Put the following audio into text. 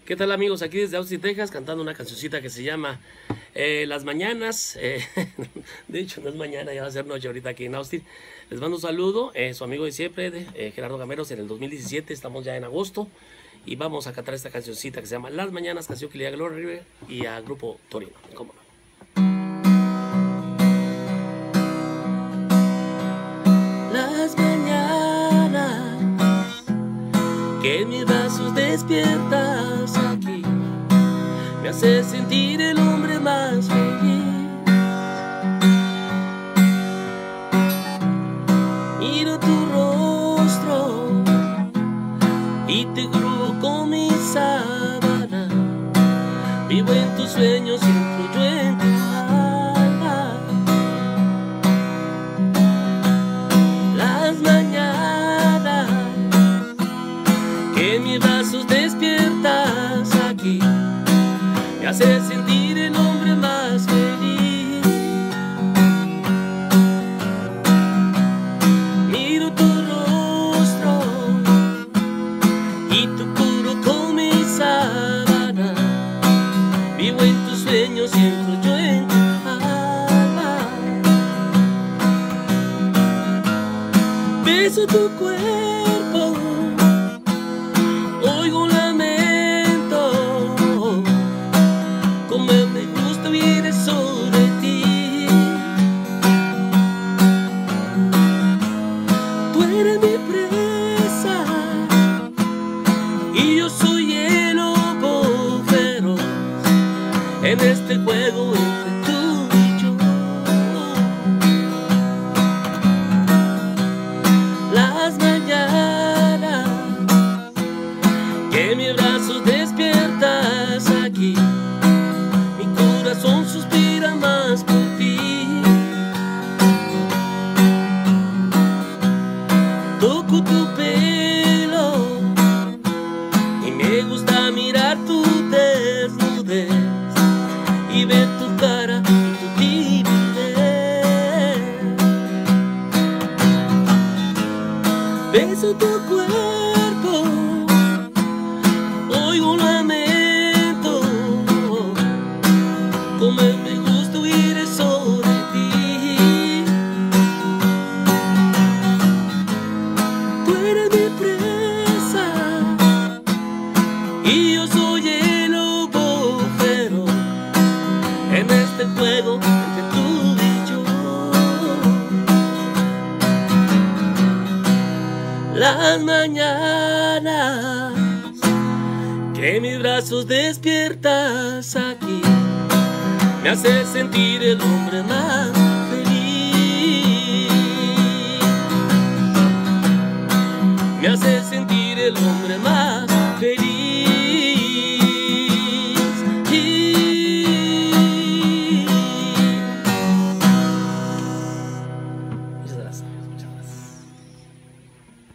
¿Qué tal, amigos? Aquí desde Austin, Texas, cantando una cancioncita que se llama Las Mañanas. De hecho, no es mañana, ya va a ser noche ahorita aquí en Austin. Les mando un saludo, su amigo de siempre, Gerardo Gameros, en el 2017. Estamos ya en agosto y vamos a cantar esta cancioncita que se llama Las Mañanas, canción que le da a Gloria River y a Grupo Torino. ¿Cómo no? Las mañanas que en mis brazos despiertas aquí me hace sentir el hombre más feliz. Miro tu rostro y te cubro con mi sábana. Vivo en tus sueños y influyo en tu alma. Las mañanas que en mis brazos despiertas aquí me hace sentir el hombre más feliz. Miro tu rostro y te cubro con mi sábana. Vivo en tus sueños y influyo en tu alma. Beso tu cuerpo, oigo un lamento, como me gusta vivir sobre ti. Tú eres mi presa y yo soy el lobo feroz en este juego entre tú y yo. Las mañanas que en mis brazos despiertas aquí, mi corazón suspira más por ti. Toco tu pelo y me gusta mirar tu desnudez y ver tu cara y tu timidez. Beso tu cuerpo, oigo un lamento, como me gusta huir sobre ti. Tú eres mi presa y yo soy el lobo feroz en este juego entre tú y yo. Las mañanas que en mis brazos despiertas aquí me hace sentir el hombre más feliz. Me hace sentir el hombre más feliz.